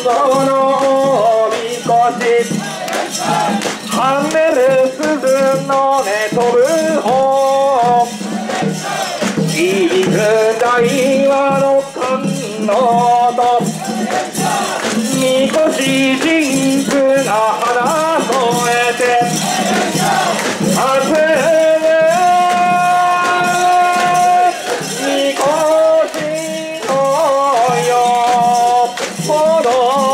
このおみこし跳ねる鈴のね飛ぶ方いく大和の観音とみこし神父が花添えて集めみこしのよほど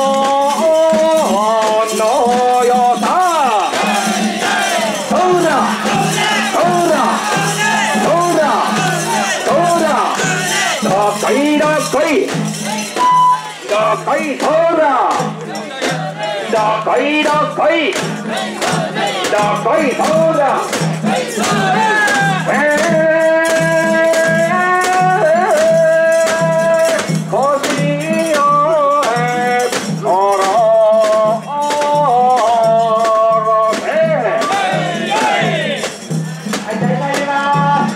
のよさそうだそうだそうだそうだどっこいどっこいどっこいそうだどっこいどっこいどっこいそうだ腰をおろせはい大体だ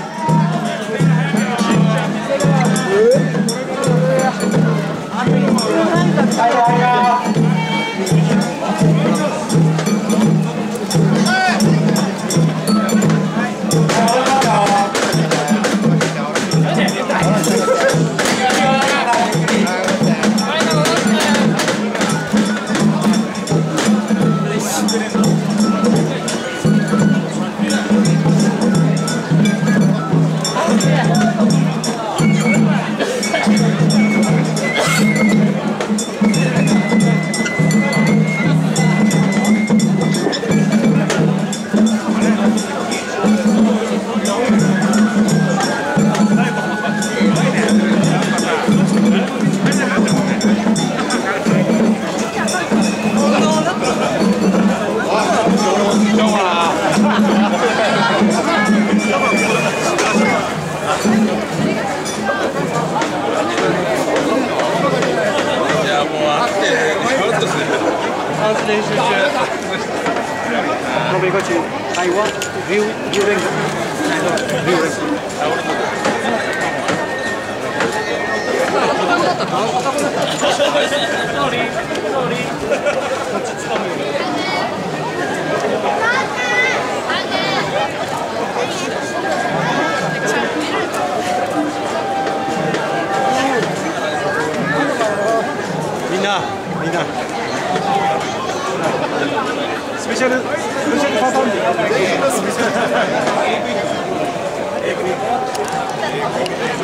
練習中。我俾嗰次係喎，view viewing，みんな。スペシャルパターンで。